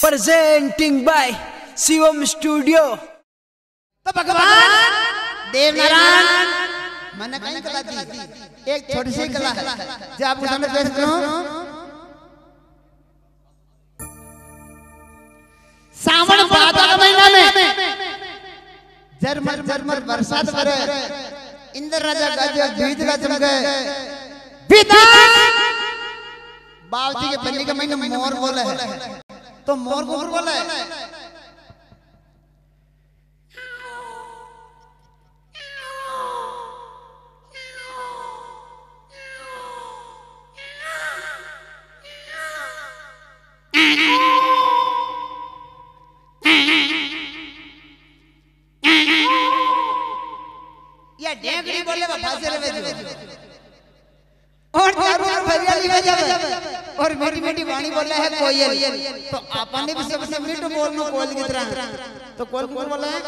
presenting by Shivam studio. तो भगवान देवनारायण मैंने कहीं कला दी, एक छोटी सी कला है जो आपको सामने पेश करूं। सावन भादो के महीना में झरमर झरमर बरसात पड़े, इंद्र राजा गजब बीज गजब गए बावती के बल्ली के महीने मोर बोले है, तो मोर को बोले या डेंगड़ी बोले फांसी ले भेजो और चारों ओर हरियाली में जावे और मीठी मीठी वाणी बोले है कोयल। तो आपने भी सबसे मीठो बोलनो कोयल की तरह, तो कोयल कौन बोले है?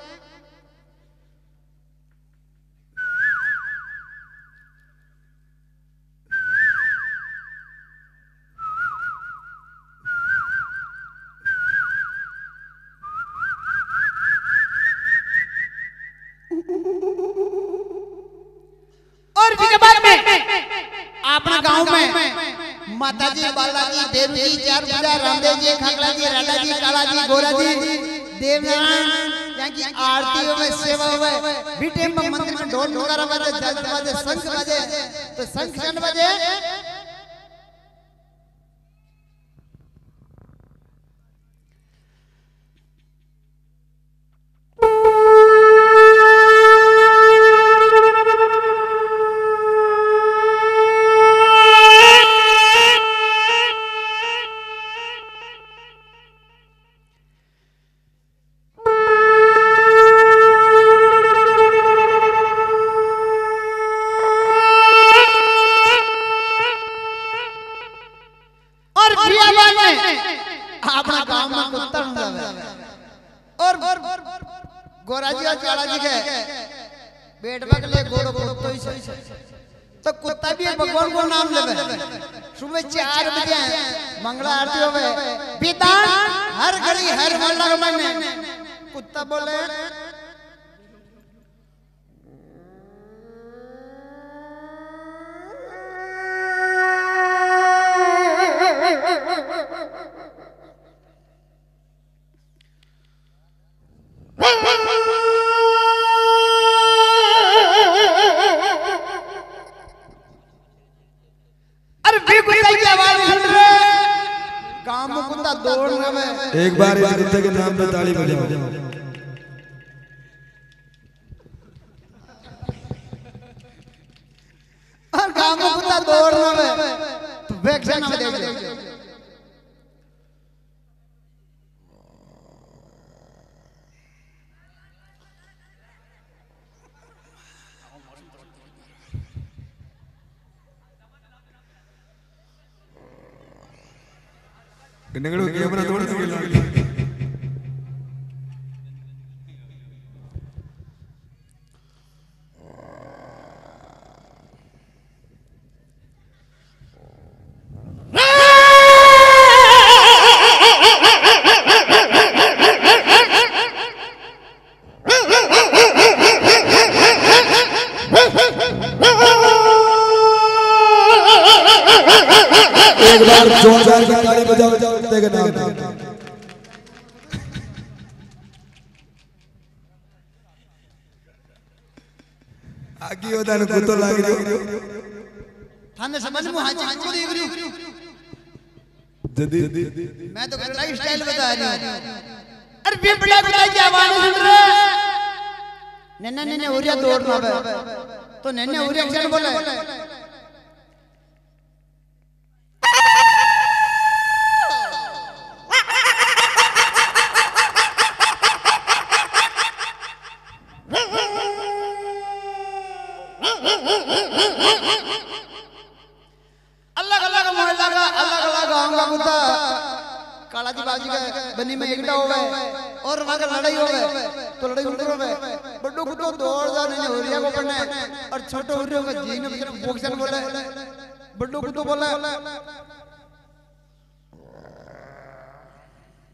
और इसके बाद में अपना गांव में माताजी, बालाजी, देवजी, चार पूजा, रामदेव जी, खगड़ा जी, राधा जी, काला जी, गोरा जी, देवनारायण यहाँ की आरतियों में सेवा हुए, बीटे में मंदिर में ढोल नगारा बजे, जल बजे, शंख बजे, तो शंख बजे अपना गांव में कुत्ता और गोरा जी और काला जी के बेट बगले गोरो कुत्तो ही तो कुत्ता भी भगवान को नाम लेवे। सुबह 4 बजे मंगला आरती होवे, विधान हर घड़ी हर मोहल्ला में कुत्ता बोले एक बार इस कुत्ते के नाम पे ताली बजाओ। और गांव में कुत्ता दौड़ना है तो वैक्सीन में दे दो। गन्नगड़ो कैमरा तोड़ के ला एक बार जोरदार ताली बजाओ कुत्ते के नाम पे। आगे होता न कुत्तो लाग रही थाने समझ में हाजी को देख रही हूं जदी मैं तो कुत्ता की स्टाइल बता रही हूं। अरे बिबड़ा कुत्ता की आवाज सुन रहे नन्ना नन्ना उरिया दौड़ना है तो नन्ना उरिया एक्शन बोले अलग-अलग मोहल्ला का अलग-अलग गांव का कुत्ता काला जी बाजी का बनी में एकटा होवे और वहां का लड़ाई होवे तो लड़ाई उल्टी होवे बड्डो कुत्तो दौड़ जाने ने होरिया को पड़ने और छोटो होरिया को जी ने बॉक्सन बोले बड्डो कुत्तो बोले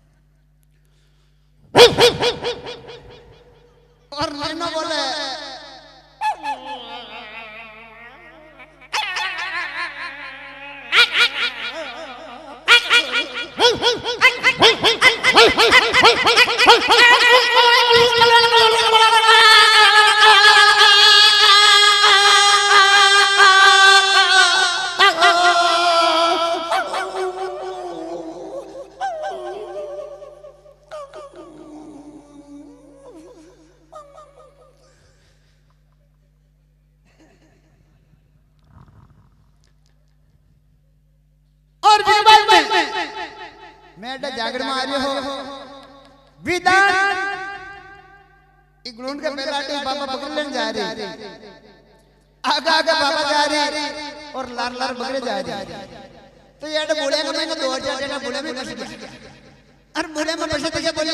मैं जागर में आ रही हो विदान इग्लूंड के बेलाटे बाबा बकरे जा रहे आगा आगा बाबा जा रहे और लार लार बकरे जा रहे तो ये बूढ़े को मैंने 2000 देना बूढ़े में फंस गया और बूढ़े में फंसे तो क्या बोले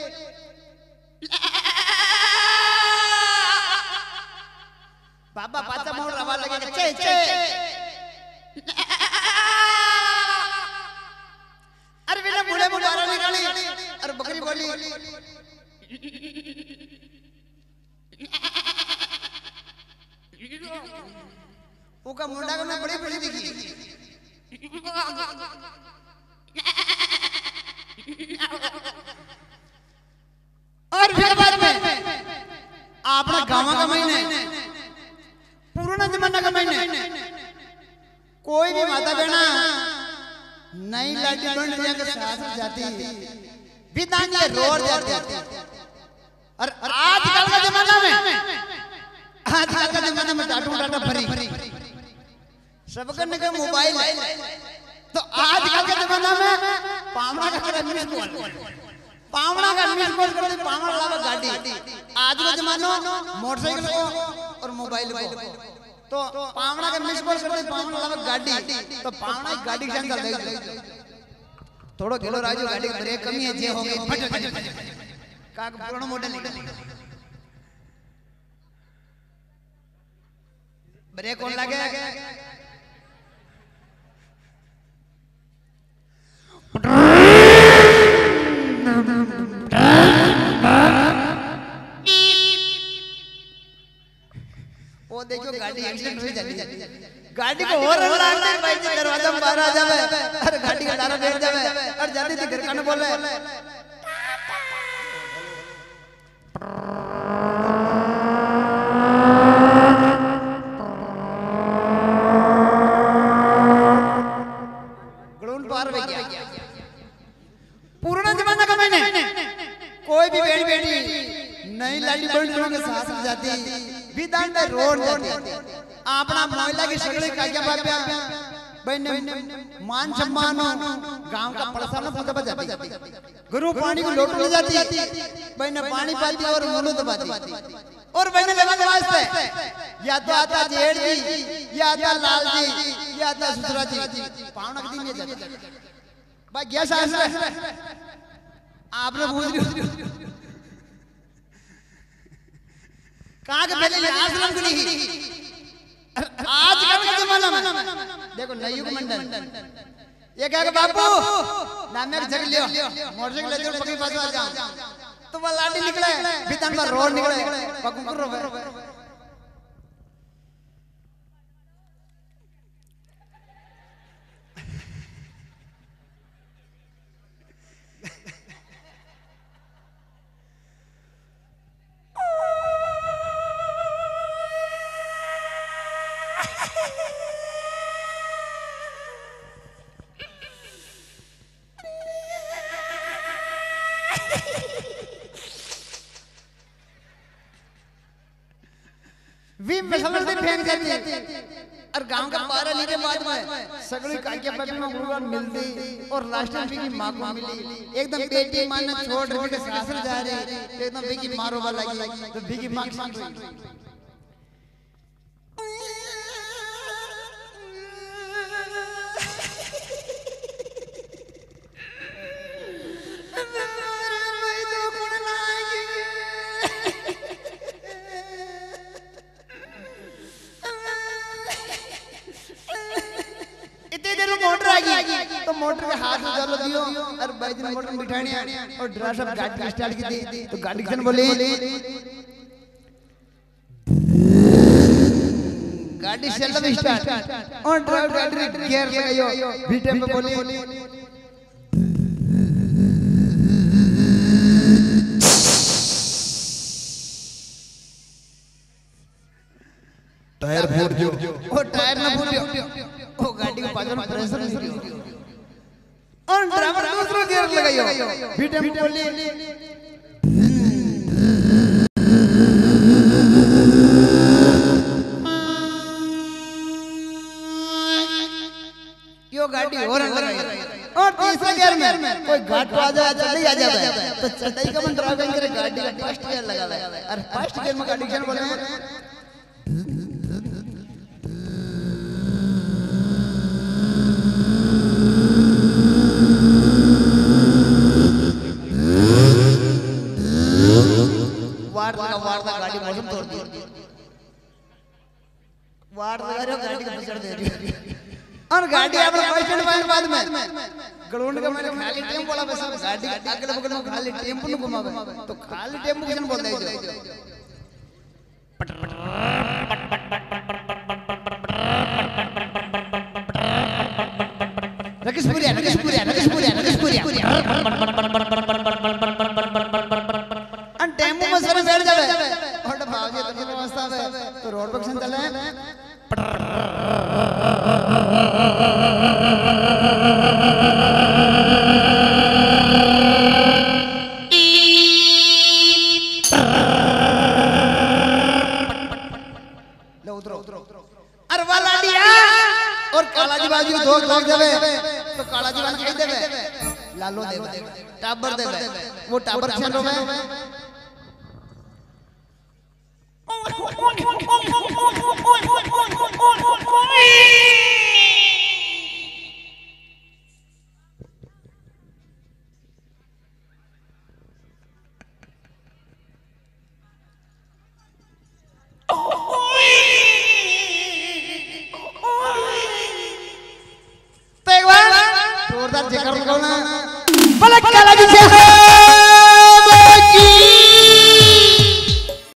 बाबा पाचा मोड़ रवा लगे चे चे अरे बिना बूढ़े में बारा निकाली और बकरी बोली वो का मुंडा को मैं बड़ी बड़ी दिखी और फिर बाद में अपना गाँव का महीने पुराना जमाना का महीने कोई भी माता बहना नई लाठी बन के साथ जाती विधान के रोड जाती और आजकल का जमाना में डाटा भरी सब करने का मोबाइल तो आजकल के जमाना में पावड़ा का मिस कॉल करते पावड़ा लावा गाड़ी आज का जमाना मोटरसाइकिल को और मोबाइल को तो पावड़ा का मिस कॉल करते पावड़ा लावा गाड़ी तो पावड़ा गाड़ी के अंदर दे थोड़ो गेलो राजू गाड़ी का ब्रेक कमी है जे हो गई फट का पुराना मॉडल निकल ब्रेक कौन लगे वो देखो गाड़ी एक्सीडेंट हो जाती गाड़ी को और लाते भाई जी दरवाजा में बाहर आ जावे अरे गाड़ी का डारा बैठ जावे और जल्दी से घर काने बोले ग्राउंड पार हो गया पुराना जमाना का मैंने कोई भी बेटी नई लाड़ी बन के साथ जाती विधान में रोड जाती अपना महिला की शक्ल का क्या बात बहन मान सम्मान गांव का पड़साना पूजा बजाती गुरु पानी को लोट ले जाती बहन पानी पाती और मुनु दबाती और बहन लगन वास्ते या तो आता जेठ जी या आता लाल जी या आता ससुरा जी पावना के दिन में जाती भाई क्या शास्त्र आपने पूछ रही कहा के पहले आश्रम को नहीं आज का जमाना में देखो नयुग मंडल ये कहा बापू नाम में जग लियो मोटरसाइकिल ले जाओ पकड़ी पास आ जाओ तो वो लाठी निकले भीतर में रोड निकले पकुर रो वी मसलन से फेंक जाती और गांव का पारा लीरे बाद में सगली काके पे में भगवान मिलती और लास्ट में की मां को मिली एकदम बेटी मां ने छोड़ के सासर जा रही एकदम बेकी मारो वाला लगी तो बेकी मां की तो मोटर के हाथ में जल दियो और भाई दिन मोटर में बिठाने और ड्राइवर साहब गाड़ी स्टार्ट की दी तो गाड़ी किसन बोले गाड़ी सेल्फ स्टार्ट और ड्राइवर गाड़ी गियर लगायो बीटे में बोले टायर फूट जो वो टायर ना फूटियो वो गाड़ी के पाछो प्रेशर नहीं दियो और ड्राइवर दूसरा गियर लगायो भी टेम्पो ले यो गाड़ी हॉर्न लगाई और तीसरे गियर में कोई घाट आ जाए चढ़ाई आ जाए तो चढ़ाई का मन ड्राइविंग करे गाड़ी का फर्स्ट गियर लगा ले और फर्स्ट गियर में गाड़ी चल बोले वार्ता गाड़ी मौसम तोड़ दी वार्ता गाड़ी का पिछड़ दे रही और गाड़ी अपने क्वेश्चन पॉइंट बाद में ग्राउंड का मैंने खाली टेम्पो वाला बस गाड़ी अगले बगल में खाली टेम्पो न घुमावे तो खाली टेम्पो किसन बोल दे जो रकेशपुरिया अन टेम्पो में सर बैठ जावे और भाजी तो व्यवस्था है तो रोड पर किसन चले अरे वाला दिया और कालाजी बाजू की धोख लग जावे तो कालाजी बाजू कह देवे लालो देवे टाबर देवे वो टाबर छन रोवे जोरदार जेकर बोलना पलक कालाजी से